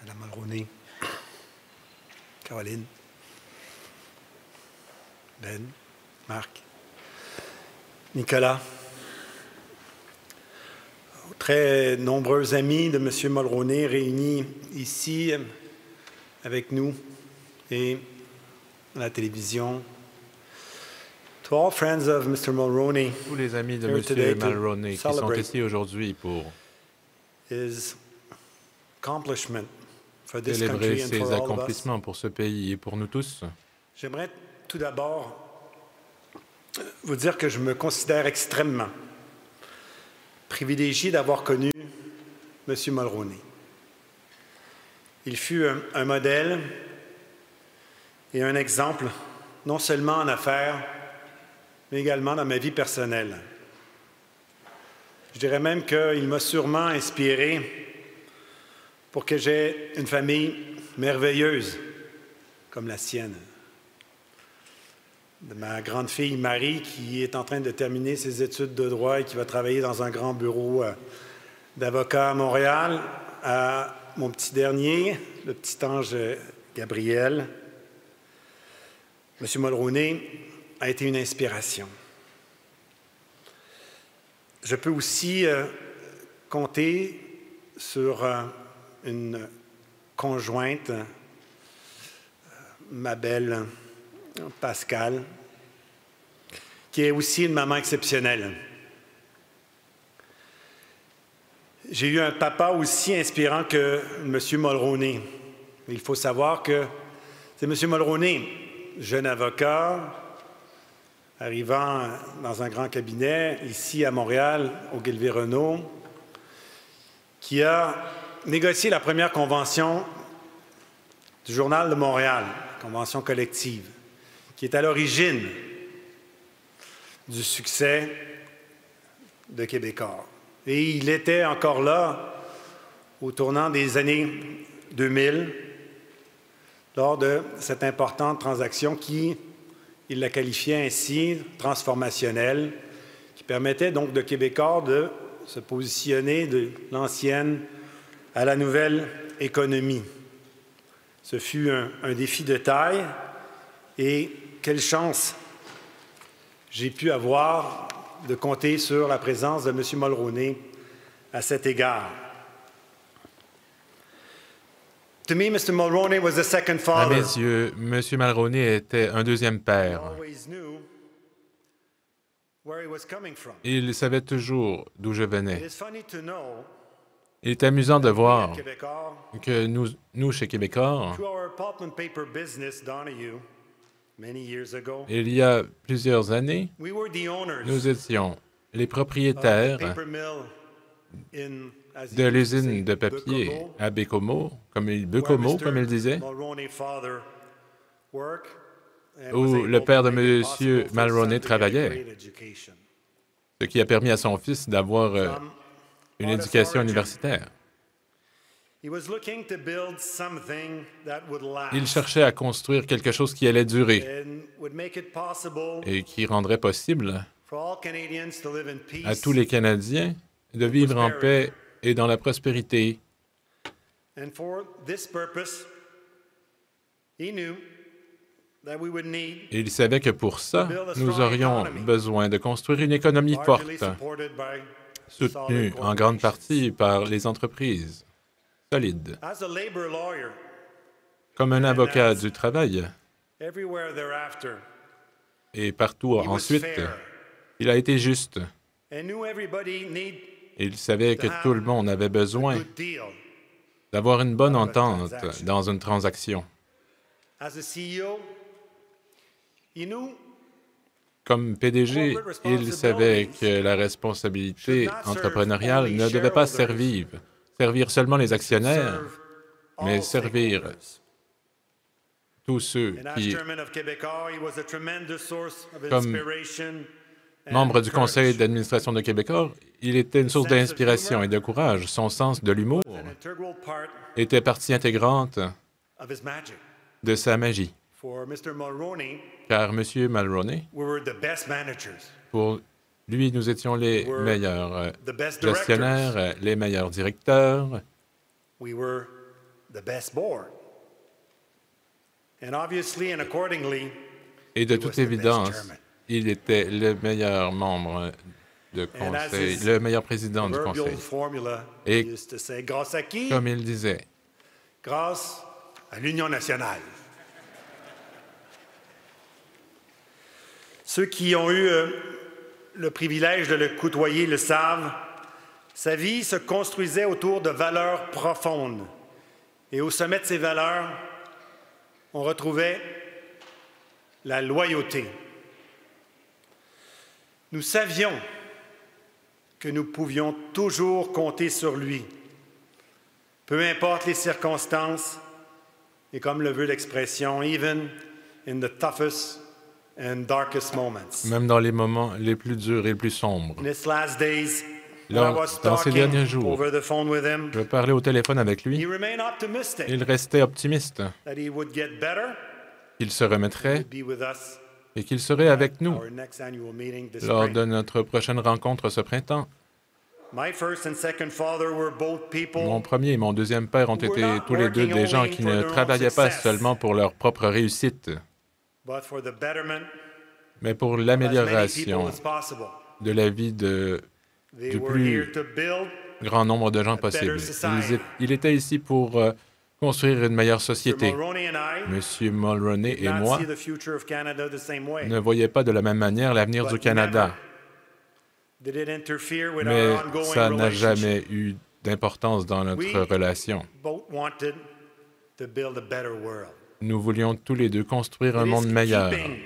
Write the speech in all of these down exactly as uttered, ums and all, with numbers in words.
Madame Mulroney, Caroline, Ben, Marc, Nicolas, aux très nombreux amis de M. Mulroney réunis ici avec nous et à la télévision. To all friends of Mister Mulroney, tous les amis de here today M. to Mulroney qui sont celebrate ici aujourd'hui pour his accomplishment for this célébrer country and ses for all of us. accomplissements pour ce pays et pour nous tous. J'aimerais tout d'abord vous dire que je me considère extrêmement privilégié d'avoir connu M. Mulroney. Il fut un, un modèle et un exemple, non seulement en affaires, mais également dans ma vie personnelle. Je dirais même qu'il m'a sûrement inspiré pour que j'aie une famille merveilleuse comme la sienne. De ma grande fille Marie, qui est en train de terminer ses études de droit et qui va travailler dans un grand bureau d'avocat à Montréal, à mon petit dernier, le petit ange Gabriel. M. Mulroney a été une inspiration. Je peux aussi euh, compter sur euh, une conjointe, euh, ma belle Pascale, qui est aussi une maman exceptionnelle. J'ai eu un papa aussi inspirant que M. Mulroney. Il faut savoir que c'est M. Mulroney, jeune avocat, arrivant dans un grand cabinet ici à Montréal, au Guilvy-Renault, qui a négocié la première convention du Journal de Montréal, convention collective, qui est à l'origine du succès de Québécois. Et il était encore là au tournant des années deux mille, lors de cette importante transaction qui, il la qualifiait ainsi, transformationnelle, qui permettait donc de Québécois de se positionner de l'ancienne à la nouvelle économie. Ce fut un, un défi de taille et quelle chance j'ai pu avoir de compter sur la présence de M. Mulroney à cet égard. To me, Mister Mulroney was the second father. À mes yeux, M. Mulroney était un deuxième père. Il savait toujours d'où je venais. Il est amusant de voir que nous, nous chez Québécois, il y a plusieurs années, nous étions les propriétaires de l'usine de papier à Bécomo, comme il, Bécomo, comme il disait, où le père de M. Mulroney travaillait, ce qui a permis à son fils d'avoir euh, une éducation universitaire. Il cherchait à construire quelque chose qui allait durer et qui rendrait possible à tous les Canadiens de vivre en paix et dans la prospérité. Il savait que pour ça, nous aurions besoin de construire une économie forte, soutenue en grande partie par les entreprises solides. Comme un avocat du travail, et partout ensuite, il a été juste. Il savait que tout le monde avait besoin d'avoir une bonne entente dans une transaction. Comme P D G, il savait que la responsabilité entrepreneuriale ne devait pas servir, servir seulement les actionnaires, mais servir tous ceux qui, comme membre du conseil d'administration de Québécois, il était une source d'inspiration et de courage. Son sens de l'humour était partie intégrante de sa magie. Car M. Mulroney, pour lui, nous étions les meilleurs gestionnaires, les meilleurs directeurs. Et de toute évidence, il était le meilleur membre de conseil, le meilleur président du conseil. Et comme il disait, grâce à l'Union nationale. Ceux qui ont eu euh, le privilège de le côtoyer le savent, sa vie se construisait autour de valeurs profondes. Et au sommet de ces valeurs, on retrouvait la loyauté. Nous savions que nous pouvions toujours compter sur lui, peu importe les circonstances, et comme le veut l'expression, even in the toughest and darkest moments. Même dans les moments les plus durs et les plus sombres. In his last days, Là, when I was dans ces talking derniers jours, over the phone with him, je parlais au téléphone avec lui. he remained optimistic Il restait optimiste that he would get better, qu'il se remettrait be with us et qu'il serait avec nous our next annual meeting this lors spring. de notre prochaine rencontre ce printemps. My first and second father were both people Mon premier et mon deuxième père ont été tous les deux des gens qui ne travaillaient pas seulement pour leur propre réussite, but for the betterment mais pour of as many l'amélioration people as possible. de la vie de, They du were plus here to build grand nombre de gens possible. Il, il était ici pour euh, construire une meilleure société. Mulroney and I Monsieur Mulroney did et not moi see the future of Canada the same way. ne voyaient pas de la même manière l'avenir du Canada, Did it interfere with mais our ongoing ça n'a relationship? jamais eu d'importance dans notre We relation. both wanted to build a better world. Nous voulions tous les deux construire un It is monde meilleur, keeping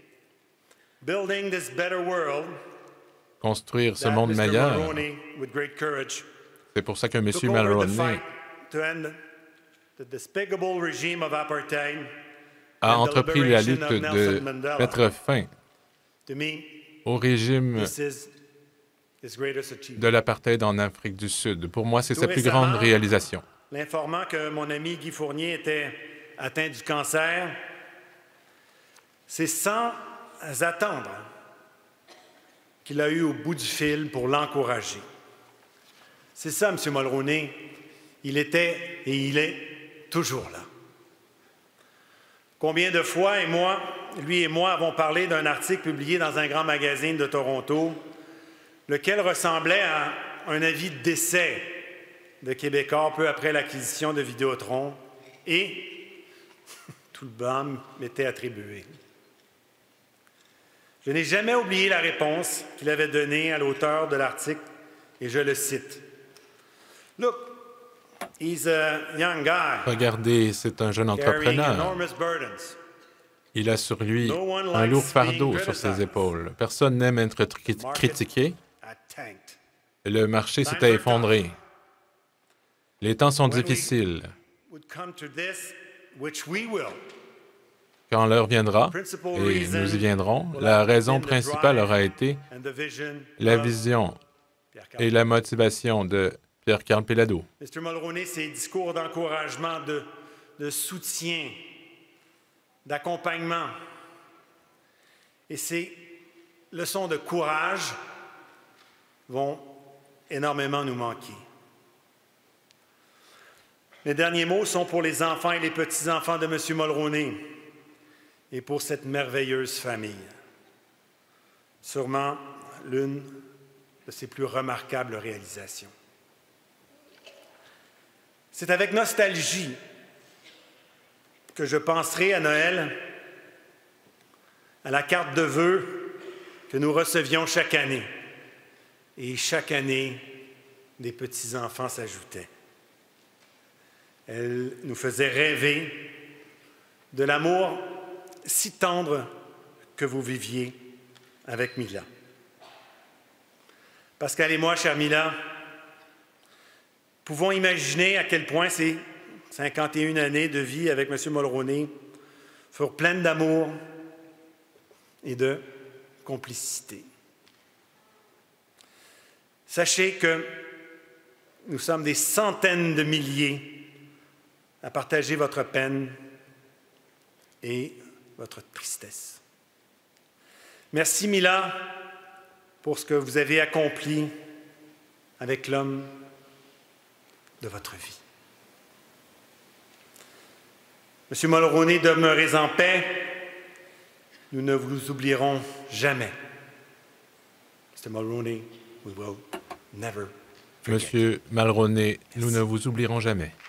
building this better world construire ce that monde Mister meilleur. Mulroney, with great courage, C'est pour ça que M. took over the Mulroney fight to end the despicable regime of apartheid a and the entrepris la liberation lutte of Nelson de Mandela. mettre fin To me, au régime this is his greatest achievement. de l'apartheid en Afrique du Sud. Pour moi, c'est Tout sa plus récemment, grande réalisation. L'informant que mon ami Guy Fournier était atteint du cancer, c'est sans attendre qu'il a eu au bout du fil pour l'encourager. C'est ça, M. Mulroney. Il était et il est toujours là. Combien de fois, et moi, lui et moi, avons parlé d'un article publié dans un grand magazine de Toronto, lequel ressemblait à un avis de décès de Québécois peu après l'acquisition de Vidéotron, et tout le blâme m'était attribué. Je n'ai jamais oublié la réponse qu'il avait donnée à l'auteur de l'article, et je le cite. « Look, he's a young guy, Regardez, c'est un jeune carrying entrepreneur. enormous burdens. Il a sur lui No one un likes lourd being fardeau sur criticized. ses épaules. Personne n'aime être cri- Market critiqué. had tanked. Le marché Times s'était are effondré. Les temps sont When we- difficiles. Would come to this, which we will. Quand l'heure viendra, Principal et reason nous y viendrons, will la have raison been the principale drive aura été and the vision la of vision Pierre et Carl. la motivation de Pierre-Carl Péladeau. Mister Mulroney, ses discours d'encouragement, de, de soutien, d'accompagnement et ses leçons de courage vont énormément nous manquer. Mes derniers mots sont pour les enfants et les petits-enfants de M. Mulroney et pour cette merveilleuse famille. Sûrement l'une de ses plus remarquables réalisations. C'est avec nostalgie que je penserai à Noël, à la carte de vœux que nous recevions chaque année. Et chaque année, des petits-enfants s'ajoutaient. Elle nous faisait rêver de l'amour si tendre que vous viviez avec Mila. Pascal et moi, chère Mila, pouvons imaginer à quel point ces cinquante et une années de vie avec M. Mulroney furent pleines d'amour et de complicité. Sachez que nous sommes des centaines de milliers à partager votre peine et votre tristesse. Merci, Mila, pour ce que vous avez accompli avec l'homme de votre vie. Monsieur Mulroney, demeurez en paix. Nous ne vous oublierons jamais. Mister Mulroney, we will never forget. Monsieur Mulroney, nous ne vous oublierons jamais.